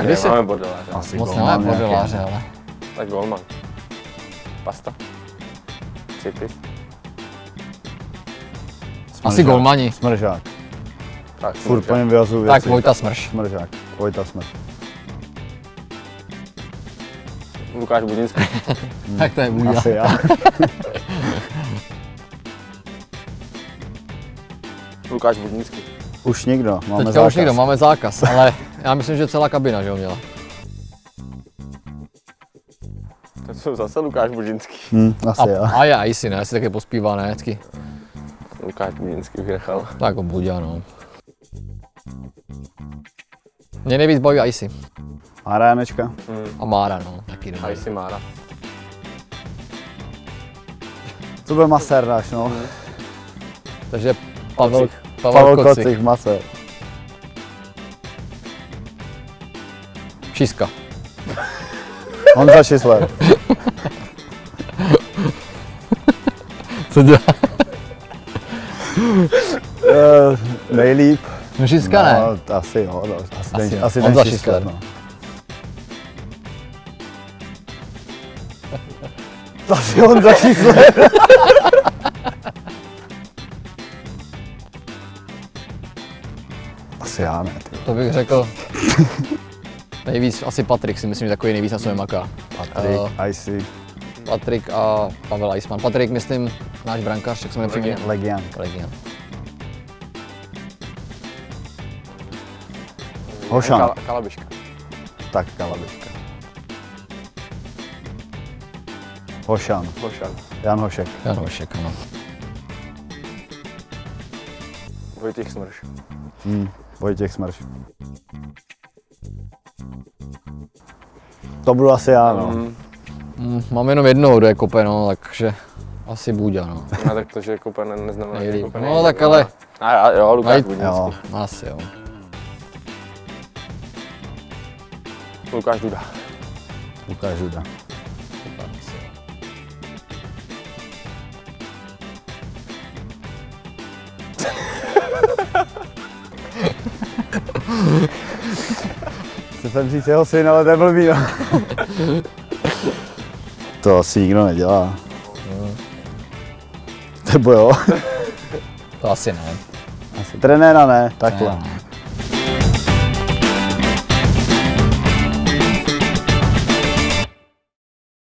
Máme bordeláře. Asi moc nemáme bordeláře, ale. Tak golman. Pasta. Cipy. Asi golmani. Smržák. Tak, Furt po něm vyhazuju věci. Tak Vojta Smrš. Smržák. Vojta Smrš. Lukáš Budinský. Tak to je můj. Asi já. Lukáš Budinský. Už nikdo, máme Teďka zákaz. už nikdo, máme zákaz, ale já myslím, že celá kabina, že ho měla. To jsou zase Lukáš Budinský. Asi já. A já jsi, ne? Jsi taky pospívá, ne? Vždycky. Lukáš Budinský už nechal. Tak Buďa, no. Mě nejvíc baví Icy. Mára Janečka. A Mára, no. Taky dobrý. Icy Mára. To byl masér náš, no. Takže Pavel Pavel Kocik. Kocik, masér. Šiska. Honza Šisler. Co dělá? Nejlíp. No Šiska ne. No, asi jo, no, asi Honza ten Šisler. Šisler, no. Asi Honza Šisler. Asi já ne, ty. To bych řekl. Nejvíc asi Patrik, si myslím, že takový nejvíc na sobě maká. Patrik, Icy, Patrik a Pavel Eisman. Patrik, myslím, náš brankář, jak jsme nepřiměli. Legian. Legian. Hošan. Kalabiška. Tak, Kalabiška. Hošan. Hošan. Jan Hošek. Jan Hošek, ano. Vojtěch Smrš. Vojtěch Smrš. To budu asi já, no. Mám jenom jednoho, kdo je kope, no, takže asi Buďa, no. No tak to, že je kope, neznamená, že je Nejlíp. kope. No tak ale... A jo, Lukáš Najít- Budinský. Jo. Asi jo. Lukáš Duda. Lukáš Duda. Chci jsem říct jeho syn, ale to je blbý, no. To asi nikdo nedělá. Nebo jo? To asi ne. Asi trenéra ne, takhle. Ne.